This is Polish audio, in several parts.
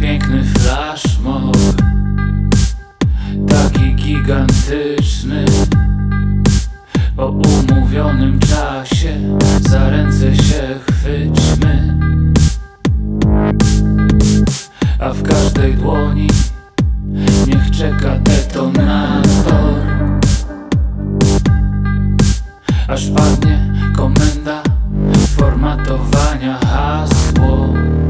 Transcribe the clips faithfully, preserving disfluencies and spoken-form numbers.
piękny flash mob, taki gigantyczny. Po umówionym czasie za ręce się chwyćmy, a w każdej dłoni niech czeka detonator, aż padnie komenda formatowania hasło.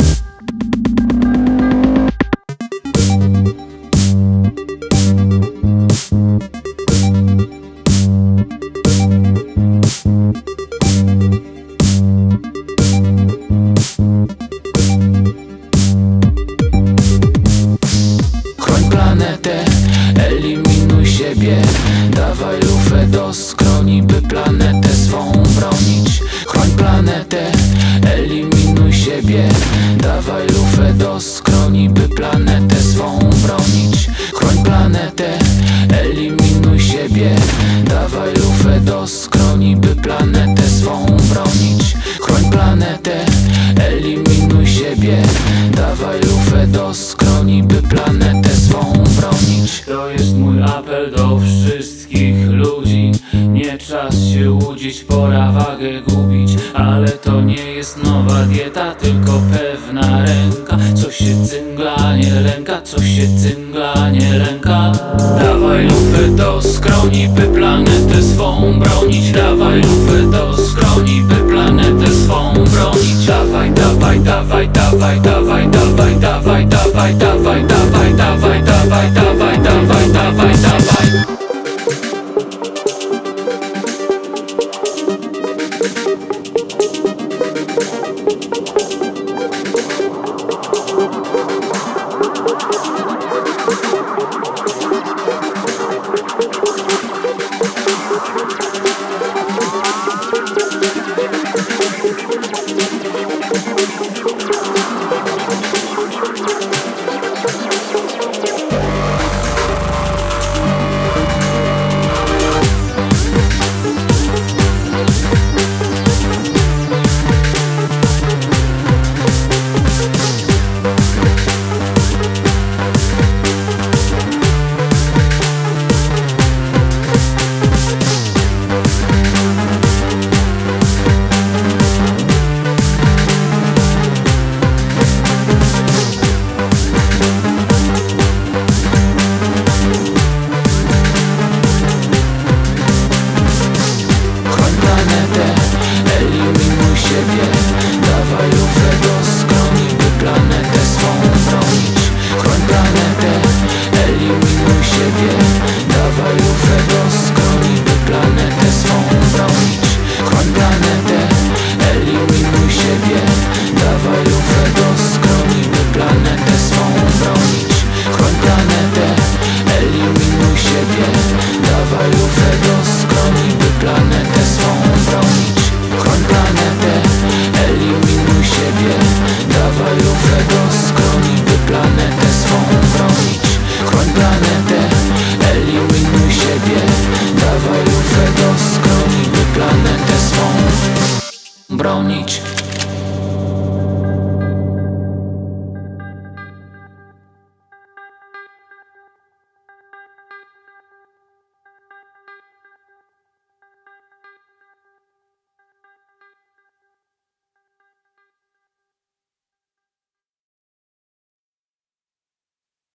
Chroń planetę, eliminuj siebie, dawaj lufę do skroni, by planetę swą bronić. Chroń planetę, eliminuj siebie, dawaj lufę do skroni, by planetę swą bronić. Chroń planetę, eliminuj siebie, dawaj lufę do skroni, by planetę swą bronić. Chroń planetę, eliminuj siebie, dawaj lufę do skroni, by planetę swą bronić. To jest mój apel do wszystkich ludzi. Nie czas się łudzić, pora wagę gubić. Ale to nie jest nowa dieta, tylko pewna ręka. Coś się cyngla, nie lęka, coś się cyngla, nie lęka. Dawaj lufę do skroni, by planetę swą bronić. Dawaj lufę do skroni, by planetę swą bronić. Dawaj, dawaj, dawaj, dawaj, dawaj, dawaj, dawaj, dawaj, dawaj, dawaj, dawaj, dawaj, dawaj, dawaj, dawaj, dawaj.